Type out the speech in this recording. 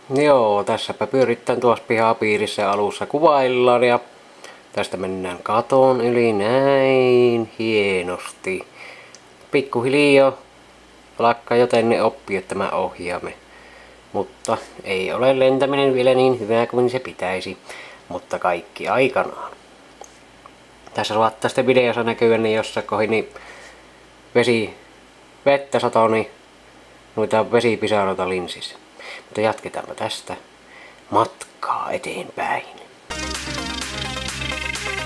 Joo, tässäpä pyörittän tuossa pihapiirissä alussa kuvaillaan ja tästä mennään katon yli näin hienosti. Pikkuhiljaa alkaa joten ne oppia tämä ohjaame. Mutta ei ole lentäminen vielä niin hyvää kuin se pitäisi, mutta kaikki aikanaan. Tässä saattaa sitten videossa näkyä niin jossain kohin niin vettä satoi niin noita vesipisaroita linssissä. Mutta jatketaanpa tästä matkaa eteenpäin.